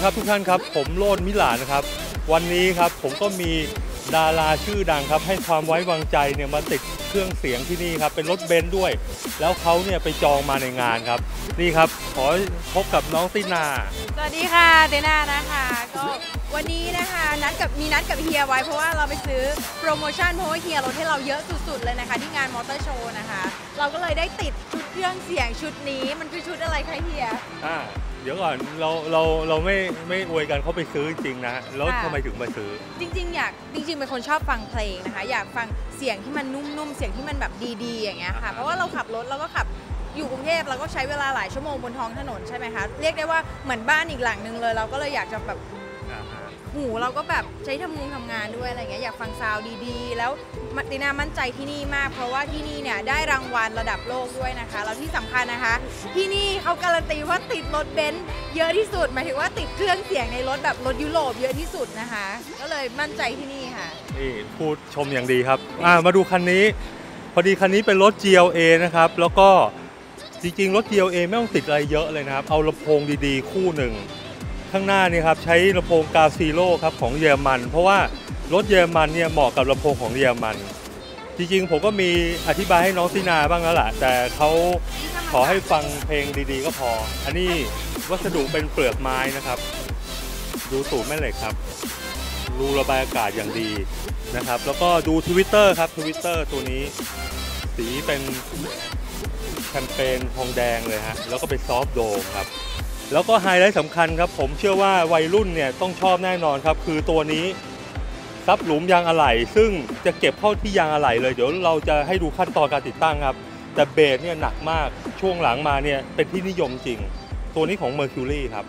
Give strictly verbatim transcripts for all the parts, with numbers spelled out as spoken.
ครับทุกท่านครับผมโรจน์มิลานะครับวันนี้ครับผมก็มีดาราชื่อดังครับให้ความไว้วางใจเนี่ยมาติดเครื่องเสียงที่นี่ครับเป็นรถเบนซ์ด้วยแล้วเขาเนี่ยไปจองมาในงานครับนี่ครับขอพบกับน้องตินาสวัสดีค่ะตินานะคะก็วันนี้นะคะนัดกับมีนัดกับเฮียไว้เพราะว่าเราไปซื้อโปรโมชั่นเพราะว่าเฮียลดให้เราเยอะสุดๆเลยนะคะที่งานมอเตอร์โชว์นะคะเราก็เลยได้ติดชุดเครื่องเสียงชุดนี้มันคือชุดอะไรคะเฮียอ่าเดี๋ยวก่อนเราเราเราไม่ไม่อวยกันเขาไปซื้อจริงนะแล้วทำไมถึงมาซื้อจริงๆอยากจริงๆเป็นคนชอบฟังเพลงนะคะอยากฟังเสียงที่มันนุ่มๆเสียงที่มันแบบดีๆอย่างเงี้ยค่ะเพราะว่าเราขับรถเราก็ขับอยู่กรุงเทพเราก็ใช้เวลาหลายชั่วโมงบนท้องถนนใช่ไหมคะเรียกได้ว่าเหมือนบ้านอีกหลังนึงเลยเราก็เลยอยากจะแบบหูเราก็แบบใช้ทำงานทำงานด้วยอะไรเงี้ยอยากฟังซาวด์ดีๆแล้วตินามั่นใจที่นี่มากเพราะว่าที่นี่เนี่ยได้รางวัลระดับโลกด้วยนะคะแล้วที่สำคัญนะคะที่นี่เขาการันตีว่าติดรถเบนซ์เยอะที่สุดหมายถึงว่าติดเครื่องเสียงในรถแบบรถยุโรปเยอะที่สุดนะคะก็เลยมั่นใจที่นี่ค่ะนี่พูดชมอย่างดีครับมาดูคันนี้พอดีคันนี้เป็นรถ จี แอล เอ นะครับแล้วก็จริงๆรถ จี แอล เอ ไม่ต้องติดอะไรเยอะเลยนะครับเอาลำโพงดีๆคู่หนึ่งข้างหน้านี่ครับใช้ลำโพงกาซีโร่ครับของเยอรมันเพราะว่ารถเยอรมันเนี่ยเหมาะกับลำโพงของเยอรมันจริงๆผมก็มีอธิบายให้น้องตินาบ้างแล้วล่ะแต่เขาขอให้ฟังเพลงดีๆก็พออันนี้วัสดุเป็นเปลือกไม้นะครับดูสูตรแม่เหล็กครับรูระบายอากาศอย่างดีนะครับแล้วก็ดู Twitter ครับ Twitter ตัวนี้สีเป็นแคมเปญทองแดงเลยฮะแล้วก็เป็นซอฟต์โดมครับแล้วก็ไฮไลท์สำคัญครับผมเชื่อว่าวัยรุ่นเนี่ยต้องชอบแน่นอนครับคือตัวนี้ซับหลุมยางอะไหล่ซึ่งจะเก็บเข้าที่ยางอะไหล่เลยเดี๋ยวเราจะให้ดูขั้นตอนการติดตั้งครับแต่เบสเนี่ยหนักมากช่วงหลังมาเนี่ยเป็นที่นิยมจริงตัวนี้ของ Mercury ครับ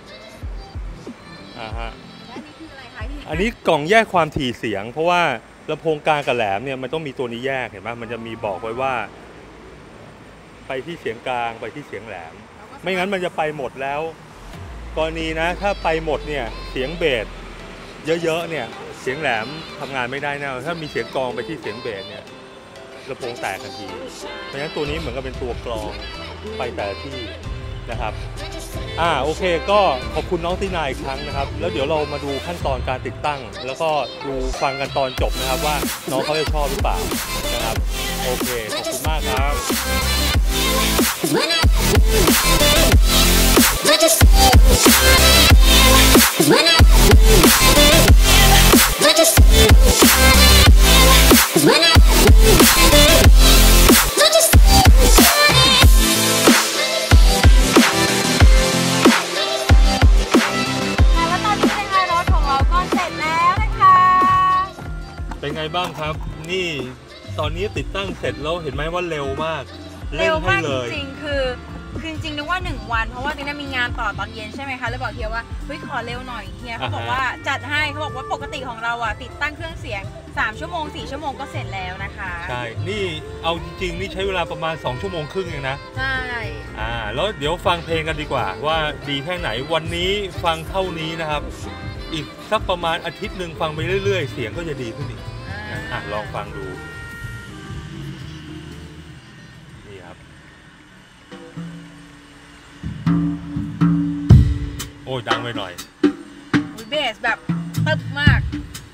อ่าฮะอันนี้คืออะไรคะอันนี้กล่องแยกความถี่เสียงเพราะว่าลำโพงกลางกับแหลมเนี่ยมันต้องมีตัวนี้แยกเห็นไหมมันจะมีบอกไว้ว่าไปที่เสียงกลางไปที่เสียงแหลมไม่งั้นมันจะไปหมดแล้วกรณีนะถ้าไปหมดเนี่ยเสียงเบสเยอะๆเนี่ยเสียงแหลมทำงานไม่ได้แน่ถ้ามีเสียงกลองไปที่เสียงเบสเนี่ยลำโพงแตกทันทีเพราะฉะนั้นตัวนี้เหมือนกับเป็นตัวกลองไปแต่ที่นะครับอ่าโอเคก็ขอบคุณน้องตินาอีกครั้งนะครับแล้วเดี๋ยวเรามาดูขั้นตอนการติดตั้งแล้วก็ดูฟังกันตอนจบนะครับว่าน้องเขาจะชอบหรือเปล่านะครับโอเคขอบคุณมากครับเป็นไงบ้างครับนี่ตอนนี้ติดตั้งเสร็จแล้วเห็นไหมว่าเร็วมากเร็วมากจริงๆคือคือจริงๆนึกว่าหนึ่งวันเพราะว่าตินามีงานต่อตอนเย็นใช่ไหมคะเลยบอกเฮียว่าเฮ้ยขอเร็วหน่อยเฮียเขาบอกว่าจัดให้เขาบอกว่าปกติของเราอ่ะติดตั้งเครื่องเสียงสามชั่วโมงสี่ชั่วโมงก็เสร็จแล้วนะคะใช่นี่เอาจริงๆนี่ใช้เวลาประมาณสองชั่วโมงครึ่งเองนะใช่อ่าแล้วเดี๋ยวฟังเพลงกันดีกว่าว่าดีแค่ไหนวันนี้ฟังเท่านี้นะครับอีกสักประมาณอาทิตย์หนึ่งฟังไปเรื่อยๆเสียงก็จะดีขึ้นอีกอ่ะลองฟังดูนี่ครับโอ้ยดังไปหน่อยเบสแบบตึบมาก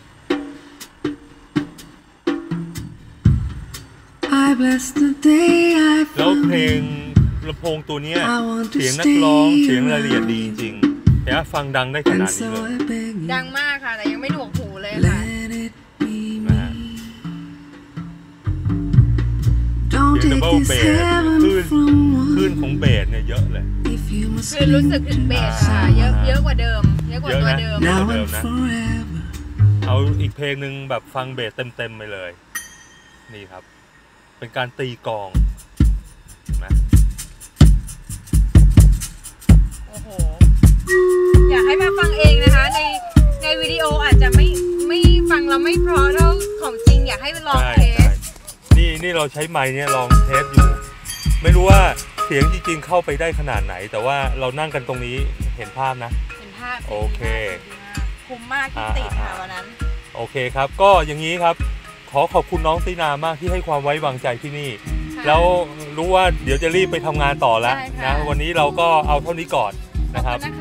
แล้วเพลงลำโพงตัวนี้เสียงนักร้องเสียงรายละเอียดดีจริงๆแต่ฟังดังได้ขนาดนี้เลยดังมากค่ะแต่ยังไม่หนวกหูเลยค่ะเสียงดับเบิลเบสคลื่นคลื่นของเบสเนี่ยเยอะเลยคือรู้สึกถึงเบสค่ะเยอะเยอะกว่าเดิมเยอะกว่าตัวเดิมเยอะกว่าเดิมนะเอาอีกเพลงหนึ่งแบบฟังเบสเต็มๆไปเลยนี่ครับเป็นการตีกลองเห็นไหมโอ้โหอยากให้มาฟังเองนะคะในในวิดีโออาจจะไม่ไม่ฟังเราไม่เพราะเท่าของจริงอยากให้ลองเทสนี่นี่เราใช้ไมค์เนี่ยลองเทสอยู่ไม่รู้ว่าเสียงจริงๆเข้าไปได้ขนาดไหนแต่ว่าเรานั่งกันตรงนี้เห็นภาพนะเห็นภาพโอเคคุ้มมากที่ติดค่ะวันนั้นโอเคครับก็อย่างนี้ครับขอขอบคุณน้องตินามากที่ให้ความไว้วางใจที่นี่แล้วรู้ว่าเดี๋ยวจะรีบไปทำงานต่อแล้วนะวันนี้เราก็เอาเท่านี้ก่อนนะครับ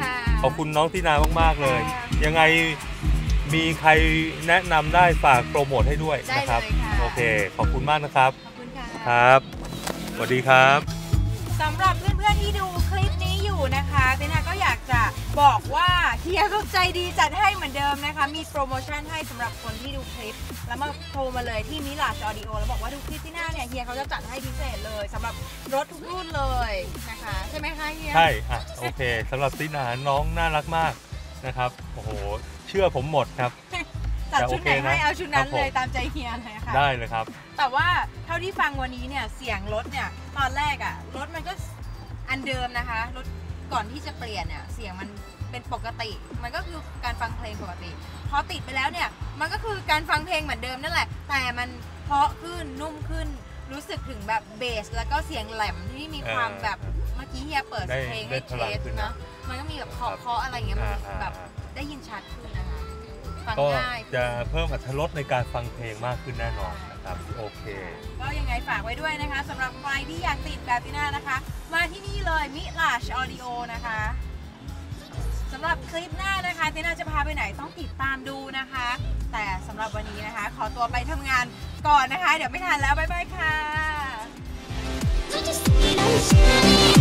ขอบคุณน้องตินามากๆเลย ยังไงมีใครแนะนำได้ฝากโปรโมทให้ด้วยนะครับโอเคขอบคุณมากนะครับขอบคุณค่ะครับสวัสดีครับสำหรับเพื่อนๆที่ดูคลิปนี้อยู่นะคะตินาก็อยากจะบอกว่าเฮียก็ใจดีจัดให้เหมือนเดิมนะคะมีโปรโมชั่นให้สำหรับคนที่ดูคลิปแล้วมาโทรมาเลยที่มิลาชออดิโอแล้วบอกว่าดูคลิปที่หน้าเนี่ยเฮียเขาจะจัดให้พิเศษเลยสำหรับรถทุกรุ่นเลยนะคะใช่ไหมคะเฮียใช่อ่ะโอเคสำหรับตินาน้องน่ารักมากนะครับโอ้โหเชื่อผมหมดครับจัดชุดไหนให้เอาชุดนั้นครับผมเลยตามใจเฮียเลยค่ะได้เลยครับแต่ว่าเท่าที่ฟังวันนี้เนี่ยเสียงรถเนี่ยตอนแรกอะรถมันก็อันเดิมนะคะรถก่อนที่จะเปลี่ยนเนี่ยเสียงมันเป็นปกติ มันก็คือการฟังเพลงปกติพอติดไปแล้วเนี่ยมันก็คือการฟังเพลงเหมือนเดิมนั่นแหละแต่มันเพราะขึ้นนุ่มขึ้นรู้สึกถึงแบบเบสแล้วก็เสียงแหลมที่มีความแบบเมื่อกี้เฮียเปิดเพลงให้เทสเนาะมันก็มีแบบเคาะเคาะอะไรอย่างเงี้ยมันแบบได้ยินชัดขึ้นนะคะฟังก็ง่ายจะเพิ่มอรรถรสในการฟังเพลงมากขึ้นแน่นอนนะครับโอเคก็ยังไงฝากไว้ด้วยนะคะสำหรับใครที่อยากติดแบบติน่านะคะ มาที่นี่เลยมิลาชออดิโอนะคะสำหรับคลิปหน้านะคะติน่าจะพาไปไหนต้องติดตามดูนะคะ แต่สำหรับวันนี้นะคะ ขอตัวไปทำงานก่อนนะคะ เดี๋ยวไม่ทันแล้ว บ๊ายบายค่ะ Don't you see it, I'm shining.